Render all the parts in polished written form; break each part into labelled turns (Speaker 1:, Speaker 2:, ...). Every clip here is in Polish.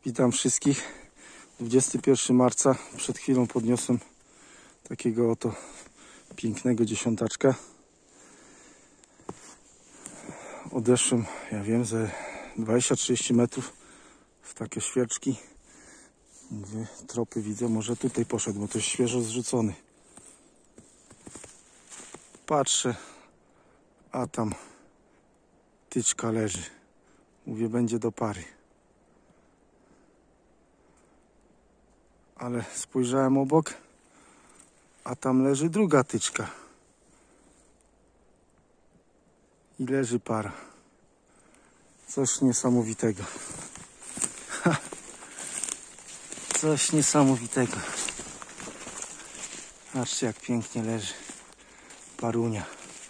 Speaker 1: Witam wszystkich. 21 marca. Przed chwilą podniosłem takiego oto pięknego dziesiątaczka. Odeszłem, ja wiem, ze 20-30 metrów w takie świeczki. Mówię, tropy widzę, może tutaj poszedł, bo to jest świeżo zrzucony. Patrzę, a tam tyczka leży. Mówię, będzie do pary. Ale spojrzałem obok, a tam leży druga tyczka. I leży para. Coś niesamowitego. Coś niesamowitego. Patrzcie, jak pięknie leży parunia.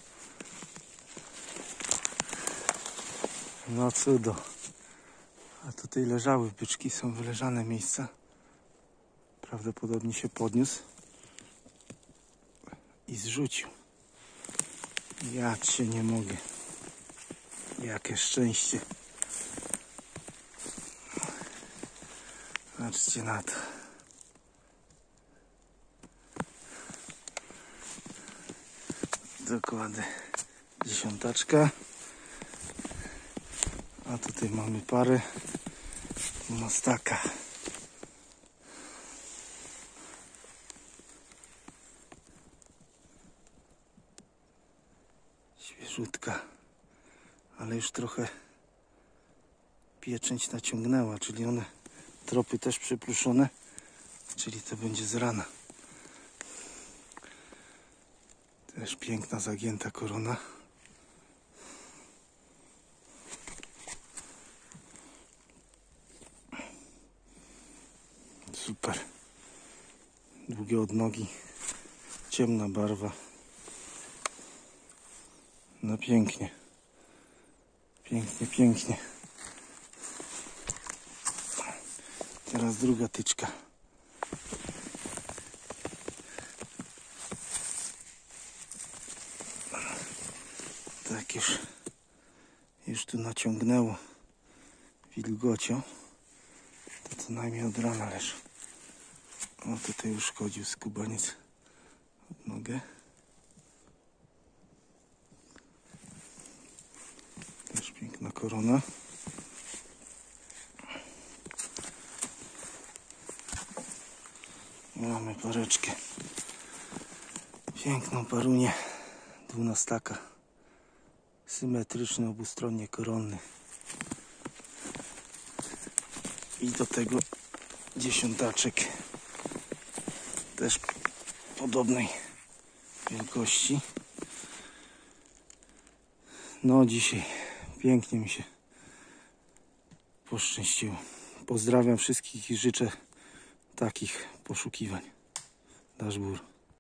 Speaker 1: No cudo. A tutaj leżały byczki, są wyleżane miejsca. Prawdopodobnie się podniósł i zrzucił. Ja cię nie mogę. Jakie szczęście. Patrzcie na to. Dokładnie dziesiątaczka. A tutaj mamy parę mostaka. Świeżutka, ale już trochę pieczęć naciągnęła, czyli one tropy też przypruszone, czyli to będzie z rana. Też piękna zagięta korona. Super. Długie odnogi, ciemna barwa. No pięknie. Pięknie, pięknie. Teraz druga tyczka. Tak już tu naciągnęło wilgocią. To co najmniej od rana leży. O, tutaj uszkodził skubaniec nogę. Też piękna korona. Mamy pareczkę. Piękną parunię. 12. Symetryczny, obustronnie koronny. I do tego dziesiątaczek. Też podobnej wielkości. No dzisiaj pięknie mi się poszczęściło. Pozdrawiam wszystkich i życzę takich poszukiwań. Dashbur.